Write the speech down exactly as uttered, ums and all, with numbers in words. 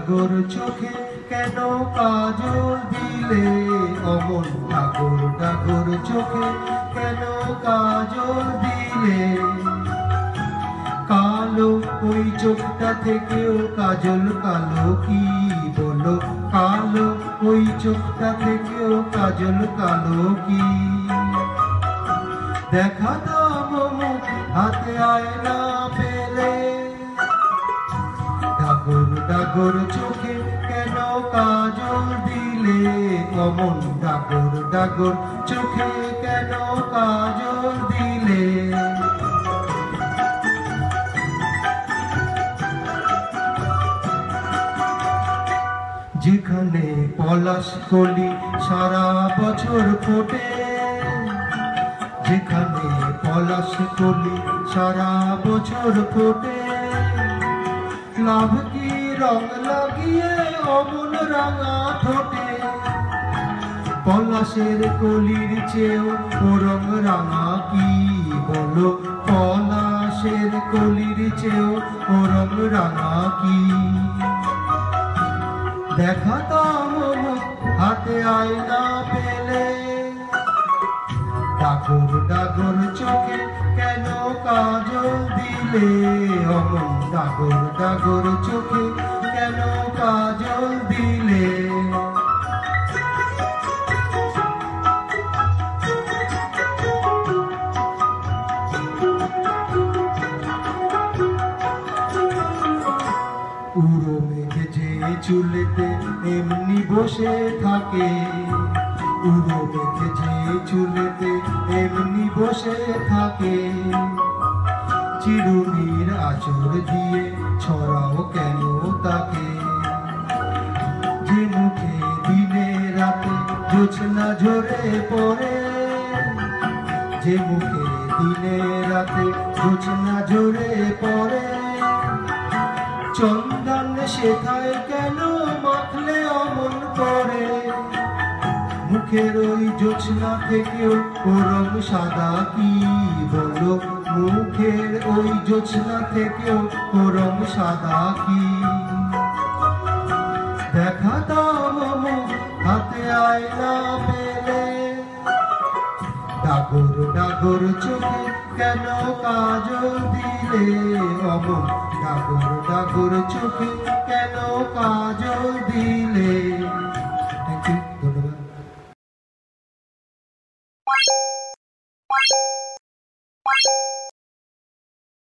ডাগর চোখে কেন কাজল দিলে অমন ডাগর ডাগর চোখে কেন কাজল দিলে কালো ওই চোখটা থেকেও কাজল কালো কি বলো কালো ওই চোখটা থেকেও কাজল কালো কি দেখা দাম মুখ হাতে আয়না পেলে ডাগর ডাগর চোখে কেন কাজল দিলে অমন ডাগর ডাগর চোখে কেন কাজল দিলে যেখানে পলাশ কলি সারা বছর ফোটে যেখানে পলাশ কলি সারা বছর ফোটে লাভ কি রং লাগিয়ে অমন রাঙা ঠোঁটে পলাশের কলির চেয়েও ও রং রাঙা কি বলো পলাশের কলির চেয়েও ও রং রাঙা কি দেখা দাম হাতে আয়না পেলে ডাগর ডাগর চোখে কেন কাজল দিলে অমন ডাগর ডাগর চোখে কেন কাজল দিলে উড়ো মেঘে যে চুলেতে এমনি বসে থাকে উড়ো মেঘে যে চুলেতে এমনি বসে থাকে চিরুনির আঁচড় দিয়ে ছড়াও কেন তাকে যে মুখে দিনে রাতে জোছনা ঝরে পড়ে যে মুখে দিনে রাতে জোছনা ঝরে পড়ে চন্দন শেখায় কেন মাখলে অমন করে মুখের ওই জোছনা থেকেও ও রং সাদা কি বলো মুখের ওই জোছনা থেকেও ও রং সাদা কি দেখা দাম মুখ হাতে আয়না পেলে ডাগর ডাগর চোখে কেন কাজল দিলে অমন ডাগর ডাগর চোখে কেন কাজল দিলে। থ্যাংক ইউ, ধন্যবাদ।